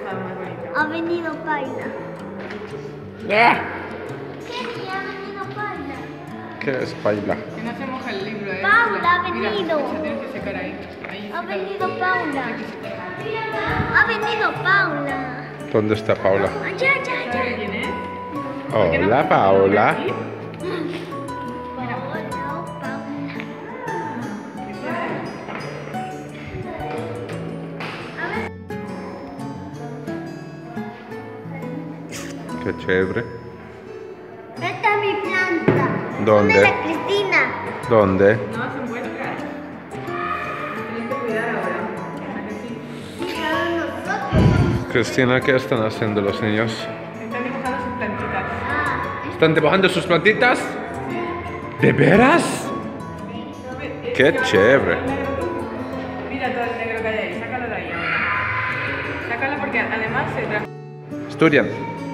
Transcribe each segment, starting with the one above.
Ha venido Paula. Yeah. ¿Qué? Ha venido Paula. ¿Qué es Paula? Que no se moja el libro, Paula ha Mira, venido. se tiene que secar ahí. Ha venido Paula. Ha venido Paula. ¿Dónde está Paula? Allá, allá, allá. ¿Sabes quién es? Hola, Paula. Qué chévere. Esta es mi planta. ¿Dónde? ¿Dónde es Cristina? ¿Dónde? No se encuentra. Tienes que cuidar ahora. ¿A que sí? Nosotros. Cristina, ¿qué están haciendo los niños? Están dibujando sus plantitas. ¿Están dibujando sus plantitas? ¿De veras? Qué chévere. Mira todo el negro que hay ahí. Sácalo de ahí ahora. Sácalo porque además se trajo. Estudian.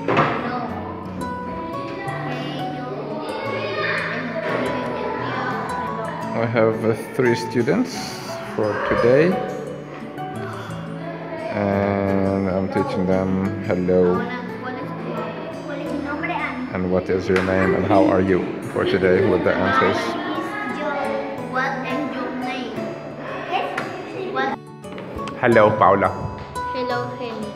I have 3 students for today, and I'm teaching them hello ¿Cuál es mi nombre? and what is your name and how are you for today with the answers. What is your name? What? Hello, Paula. Hello, Heli.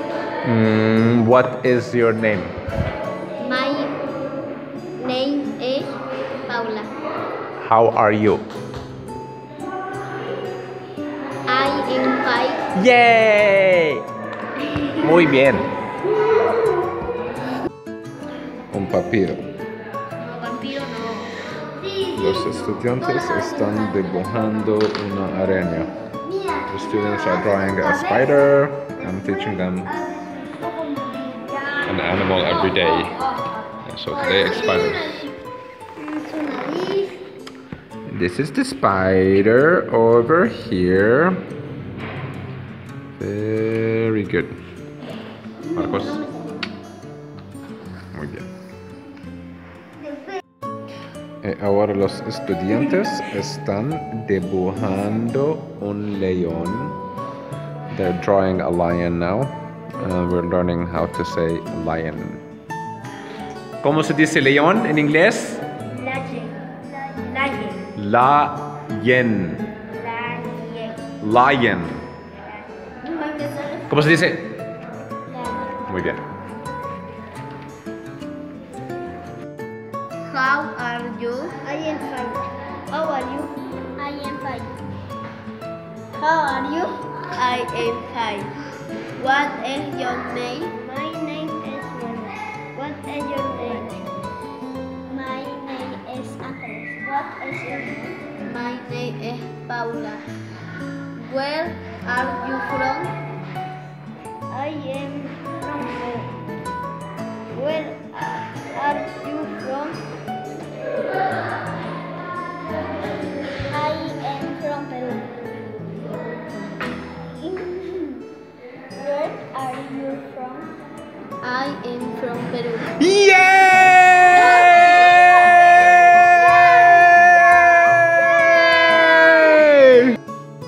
What is your name? My name is Paula. How are you? I am 5. ¡Yay! Muy bien. Un papiro. No, vampiro no. Sí, Los estudiantes están dibujando una araña. The students are drawing a spider. I'm teaching them an animal every day. So today it's spiders. Su nariz. This is the spider over here. Very good. Marcos. Muy bien. Ahora los estudiantes están dibujando un león. They're drawing a lion now. We're learning how to say lion. ¿Cómo se dice león en inglés? Lion. Lion. ¿Cómo se dice? Muy bien. How are you? I am fine. How are you? I am fine. How are you? I am fine. What is your name? My name is Mona. What is your name? My name is Ángeles. What is your name? My name is Paula. Where are you from? I am from Peru. Where are you from? I am from Peru. Where are you from? I am from Peru. ¡Yeah!